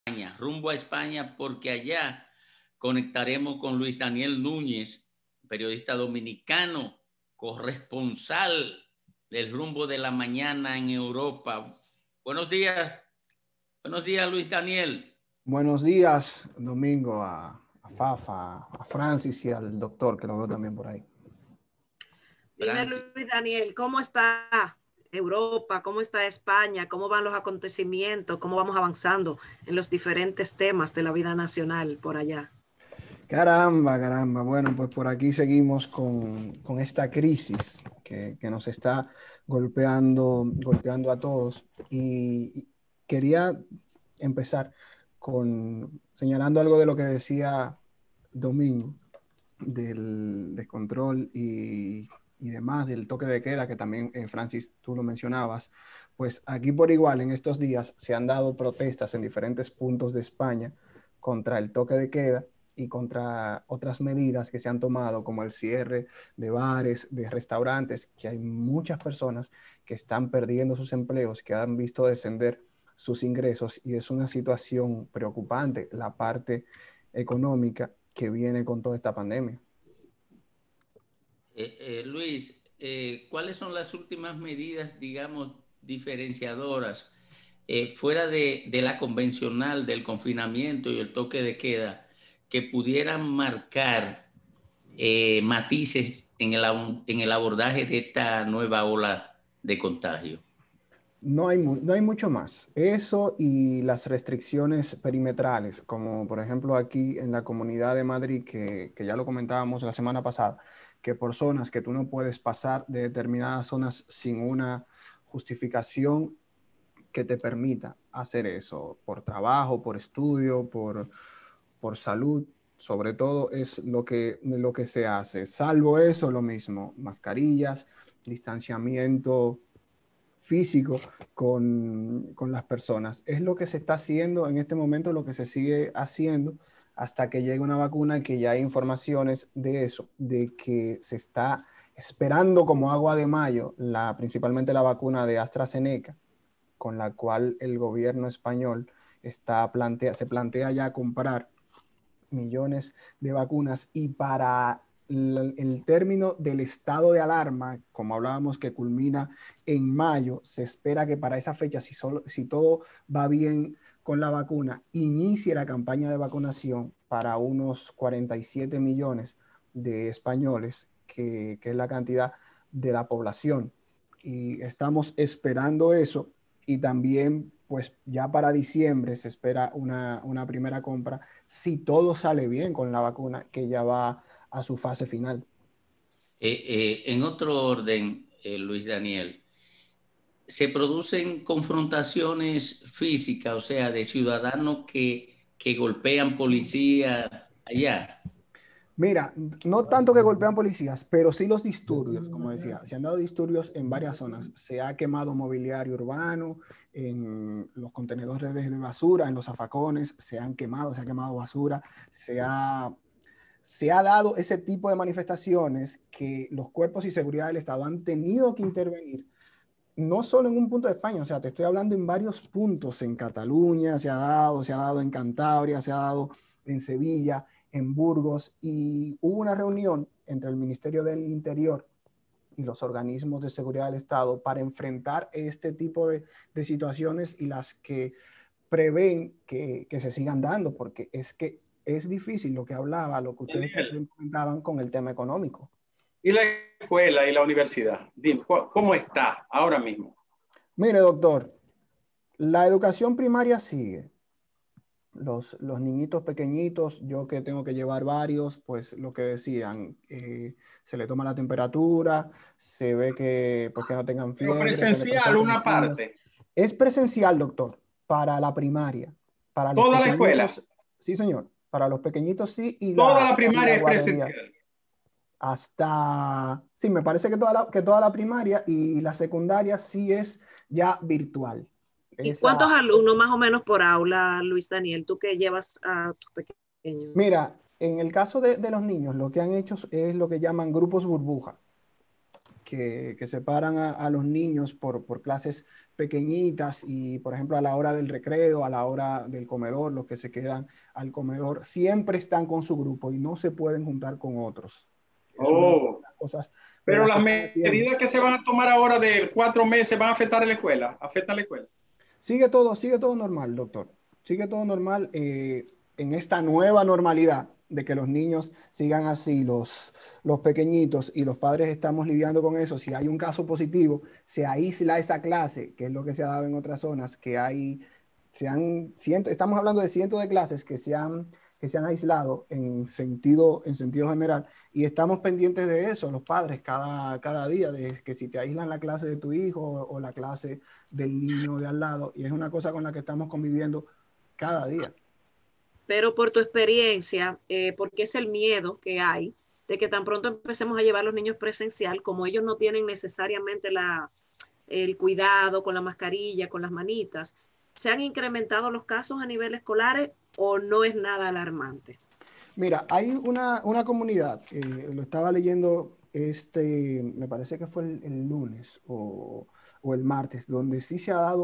España, rumbo a España, porque allá conectaremos con Luis Daniel Núñez, periodista dominicano, corresponsal del Rumbo de la Mañana en Europa. Buenos días Luis Daniel. Buenos días, Domingo, a Fafa, a Francis y al doctor, que lo veo también por ahí. Dime, Luis Daniel, ¿cómo está Europa? ¿Cómo está España? ¿Cómo van los acontecimientos? ¿Cómo vamos avanzando en los diferentes temas de la vida nacional por allá? Caramba. Bueno, pues por aquí seguimos con esta crisis que nos está golpeando a todos. Y quería empezar señalando algo de lo que decía Domingo, del descontrol y demás, del toque de queda, que también, Francis, tú lo mencionabas. Pues aquí por igual en estos días se han dado protestas en diferentes puntos de España contra el toque de queda y contra otras medidas que se han tomado, como el cierre de bares, de restaurantes, que hay muchas personas que están perdiendo sus empleos, que han visto descender sus ingresos, y es una situación preocupante la parte económica que viene con toda esta pandemia. Luis, ¿cuáles son las últimas medidas, digamos, diferenciadoras fuera de la convencional del confinamiento y el toque de queda que pudieran marcar matices en el abordaje de esta nueva ola de contagio? No hay mucho más. Eso y las restricciones perimetrales, como por ejemplo aquí en la Comunidad de Madrid, que ya lo comentábamos la semana pasada, que por zonas que tú no puedes pasar de determinadas zonas sin una justificación que te permita hacer eso, por trabajo, por estudio, por salud, sobre todo es lo que se hace. Salvo eso, lo mismo, mascarillas, distanciamiento físico con las personas. Es lo que se está haciendo en este momento, lo que se sigue haciendo hasta que llegue una vacuna, que ya hay informaciones de eso, de que se está esperando como agua de mayo, principalmente la vacuna de AstraZeneca, con la cual el gobierno español se plantea ya comprar millones de vacunas, y para el término del estado de alarma, como hablábamos, que culmina en mayo, se espera que para esa fecha, si todo va bien con la vacuna, inicie la campaña de vacunación para unos 47 millones de españoles, que es la cantidad de la población. Y estamos esperando eso, y también pues ya para diciembre se espera una primera compra, si todo sale bien con la vacuna, que ya va a su fase final. En otro orden, Luis Daniel, se producen confrontaciones físicas, o sea, de ciudadanos que golpean policías allá. Mira, no tanto que golpean policías, pero sí los disturbios, como decía. Se han dado disturbios en varias zonas. Se ha quemado mobiliario urbano, en los contenedores de basura, en los zafacones, se ha quemado basura. Se ha dado ese tipo de manifestaciones que los cuerpos y seguridad del Estado han tenido que intervenir, no solo en un punto de España, o sea, te estoy hablando en varios puntos. En Cataluña se ha dado en Cantabria, se ha dado en Sevilla, en Burgos, y hubo una reunión entre el Ministerio del Interior y los organismos de seguridad del Estado para enfrentar este tipo de situaciones, y las que prevén que se sigan dando, porque es que es difícil lo que ustedes también comentaban con el tema económico. ¿Y la escuela y la universidad? Dime, ¿cómo está ahora mismo? Mire, doctor, la educación primaria sigue. Los niñitos pequeñitos, yo que tengo que llevar varios, pues lo que decían, se le toma la temperatura, se ve que, pues, que no tengan fiebre. Pero presencial, una parte. Es presencial, doctor, para la primaria. Para los ¿Toda la escuela? Sí, señor. Para los pequeñitos sí. Y toda la primaria es presencial. Sí, me parece que toda la primaria, y la secundaria sí es ya virtual. ¿Y cuántos alumnos más o menos por aula, Luis Daniel, tú que llevas a tus pequeños? Mira, en el caso de los niños, lo que han hecho es lo que llaman grupos burbuja, que separan a los niños por clases pequeñitas y, por ejemplo, a la hora del recreo, a la hora del comedor, los que se quedan al comedor, siempre están con su grupo y no se pueden juntar con otros. Es una de las cosas de pero las las que están medidas que se van a tomar ahora de 4 meses van a afectar a la escuela, afectan a la escuela. Sigue todo normal, doctor. Sigue todo normal en esta nueva normalidad de que los niños sigan así, los pequeñitos y los padres estamos lidiando con eso. Si hay un caso positivo, se aísla esa clase, que es lo que se ha dado en otras zonas, que hay, estamos hablando de cientos de clases que se han aislado en sentido general y estamos pendientes de eso, los padres, cada día, de que si te aíslan la clase de tu hijo o la clase del niño de al lado, y es una cosa con la que estamos conviviendo cada día. Pero por tu experiencia, porque es el miedo que hay de que tan pronto empecemos a llevar a los niños presencial, como ellos no tienen necesariamente el cuidado con la mascarilla, con las manitas, ¿se han incrementado los casos a nivel escolar o no es nada alarmante? Mira, hay una comunidad, lo estaba leyendo me parece que fue el lunes o el martes, donde sí se ha dado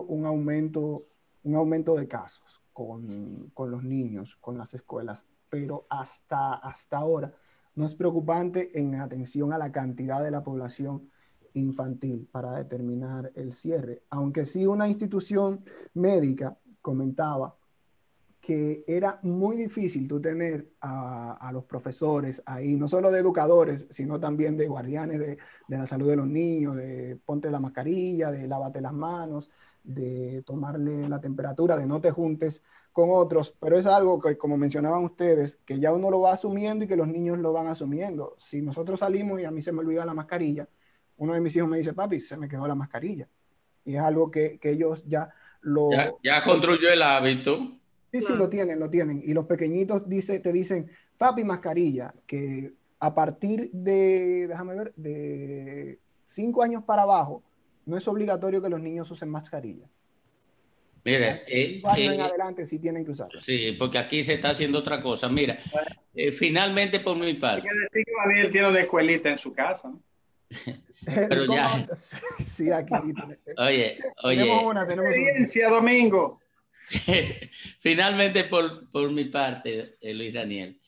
un aumento de casos con los niños, con las escuelas, pero hasta ahora no es preocupante en atención a la cantidad de la población infantil para determinar el cierre, aunque sí una institución médica comentaba que era muy difícil tú tener a los profesores ahí, no solo de educadores, sino también de guardianes de la salud de los niños, de ponte la mascarilla, de lávate las manos, de tomarle la temperatura, de no te juntes con otros, pero es algo que, como mencionaban ustedes, que ya uno lo va asumiendo y que los niños lo van asumiendo. Si nosotros salimos y a mí se me olvida la mascarilla, uno de mis hijos me dice, papi, se me quedó la mascarilla. Y es algo que ellos ya lo... Ya construyó el hábito. Sí, sí, lo tienen. Y los pequeñitos te dicen, papi, mascarilla, que a partir de, déjame ver, de 5 años para abajo, no es obligatorio que los niños usen mascarilla. Mira, 5 años en adelante sí tienen que usarla. sí, porque aquí se está haciendo otra cosa. Mira, finalmente por mi parte. Hay que decir que Daniel tiene una escuelita en su casa, ¿no? Pero ya. Sí, aquí. Oye. Tenemos una. Experiencia, Domingo. Finalmente por mi parte, Luis Daniel.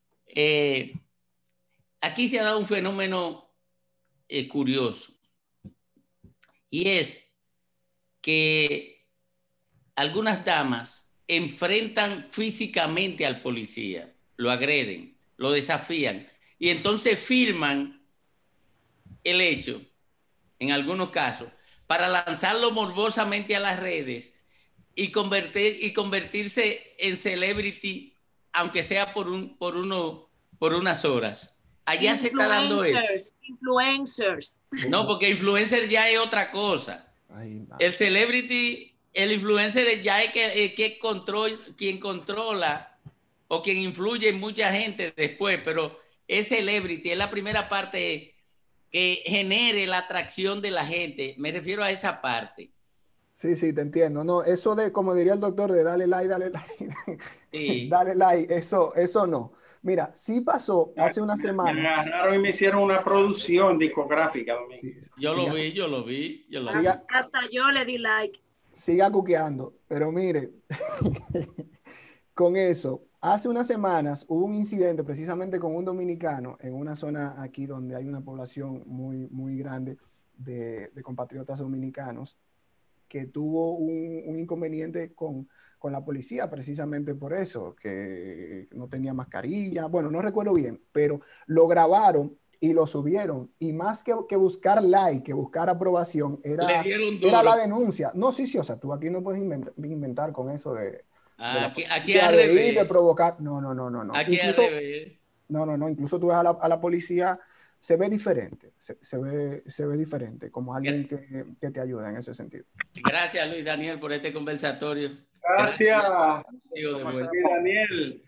Aquí se ha dado un fenómeno curioso. Y es que algunas damas enfrentan físicamente al policía, lo agreden, lo desafían y entonces filman el hecho, en algunos casos, para lanzarlo morbosamente a las redes y convertirse en celebrity, aunque sea por unas horas. Allá se está dando eso. Influencers. No, porque influencer ya es otra cosa. El celebrity, el influencer ya es quien controla o quien influye en mucha gente después, pero es celebrity, es la primera parte que genere la atracción de la gente. Me refiero a esa parte. Sí, te entiendo. No, eso de, como diría el doctor, de dale like, Sí. dale like, eso no. Mira, sí pasó hace unas semanas. Me agarraron y me hicieron una producción discográfica, Domingo. Sí, Yo lo vi. Hasta yo le di like. Siga cuqueando, pero mire, con eso, hace unas semanas hubo un incidente precisamente con un dominicano en una zona aquí donde hay una población muy, muy grande de compatriotas dominicanos que tuvo un inconveniente con la policía precisamente por eso, que no tenía mascarilla, bueno, no recuerdo bien, pero lo grabaron y lo subieron, y más que buscar like, que buscar aprobación, era la denuncia. No, sí, o sea, tú aquí no puedes inventar con eso de aquí al revés. De provocar. No. Aquí incluso, al revés. No, incluso tú ves a la policía, se ve diferente, se ve diferente, como alguien que te ayuda en ese sentido. Gracias, Luis Daniel, por este conversatorio. Gracias, Luis Daniel.